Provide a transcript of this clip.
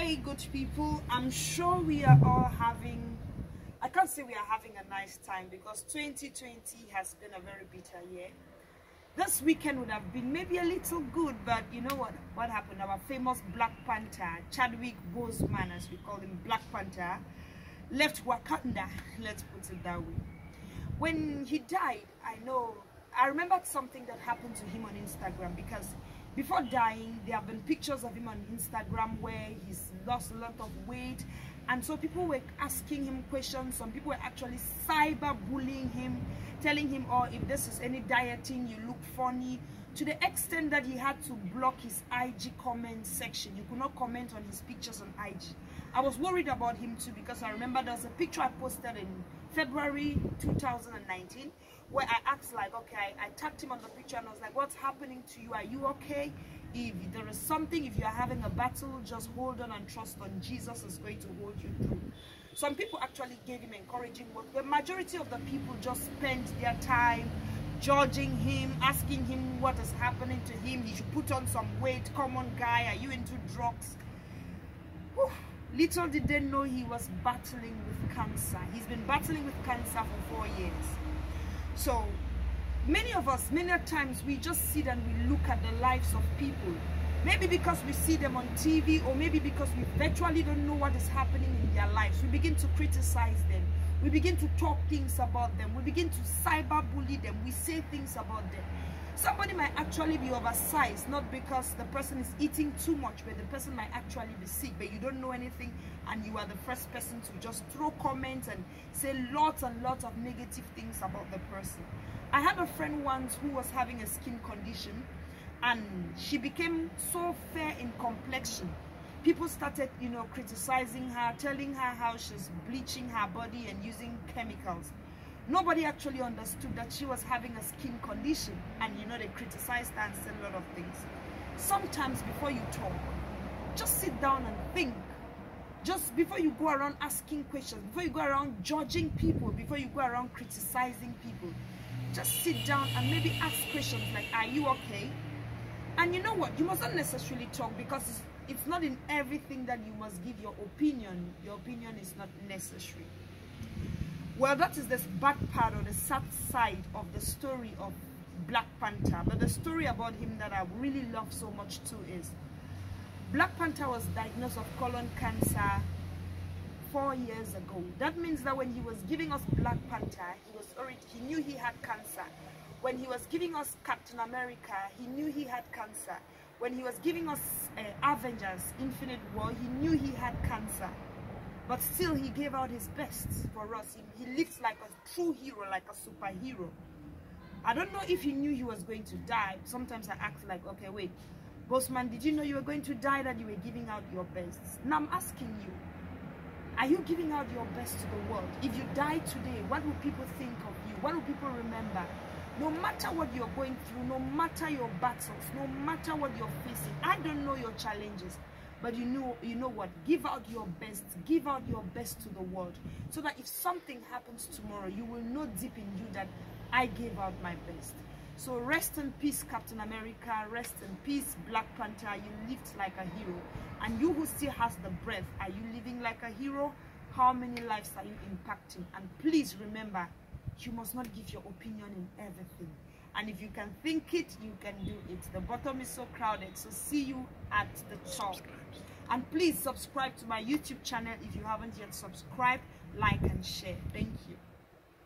Hey good people, I'm sure we are all having, I can't say we are having a nice time because 2020 has been a very bitter year. This weekend would have been maybe a little good, but you know what happened? Our famous Black Panther, Chadwick Boseman, as we call him, Black Panther, left Wakanda, let's put it that way. When he died, I remembered something that happened to him on Instagram, because before dying, there have been pictures of him on Instagram where he's lost a lot of weight, and so people were asking him questions. Some people were actually cyberbullying him, telling him, oh, if this is any dieting, you look funny, to the extent that he had to block his IG comment section. You could not comment on his pictures on IG. I was worried about him too, because I remember there was a picture I posted in February 2019 where I asked, like, okay, I tagged him on the picture and I was like, what's happening to you? Are you okay? If there is something, if you're having a battle, just hold on and trust on Jesus is going to hold you through. Some people actually gave him encouraging words. The majority of the people just spent their time judging him, asking him what is happening to him. He should put on some weight. Come on, guy, are you into drugs? Whew. Little did they know he was battling with cancer. He's been battling with cancer for 4 years. So many of us, many times, we just sit and we look at the lives of people. Maybe because we see them on TV, or maybe because we virtually don't know what is happening in their lives. We begin to criticize them. We begin to talk things about them. We begin to cyberbully them. We say things about them. Somebody might actually be oversized, not because the person is eating too much, but the person might actually be sick, but you don't know anything, and you are the first person to just throw comments and say lots and lots of negative things about the person. I had a friend once who was having a skin condition, and she became so fair in complexion. People started, criticizing her, telling her how she's bleaching her body and using chemicals. Nobody actually understood that she was having a skin condition, and they criticized her and said a lot of things. Sometimes before you talk, just sit down and think. Just before you go around asking questions, before you go around judging people, before you go around criticizing people, just sit down and maybe ask questions like, are you okay? And you know what? You must not necessarily talk, because it's not in everything that you must give your opinion. Your opinion is not necessary. Well, that is the bad part, or the sad side of the story of Black Panther. But the story about him that I really love so much too is Black Panther was diagnosed with colon cancer 4 years ago. That means that when he was giving us Black Panther, he knew he had cancer. When he was giving us Captain America, he knew he had cancer. When he was giving us Avengers Infinite War, he knew he had cancer. But still, he gave out his best for us. He lived like a true hero, like a superhero. I don't know if he knew he was going to die. Sometimes I ask, like, okay, wait, Boseman, did you know you were going to die, that you were giving out your best? Now I'm asking you, are you giving out your best to the world? If you die today, what will people think of you? What will people remember? No matter what you're going through, no matter your battles, no matter what you're facing, I don't know your challenges, but you know what? Give out your best. Give out your best to the world, so that if something happens tomorrow, you will know deep in you that I gave out my best. So rest in peace, Captain America. Rest in peace, Black Panther. You lived like a hero. And you who still has the breath, are you living like a hero? How many lives are you impacting? And please remember, you must not give your opinion in everything. And if you can think it, you can do it. The bottom is so crowded. So see you at the top. And please subscribe to my YouTube channel if you haven't yet subscribed, like and share. Thank you.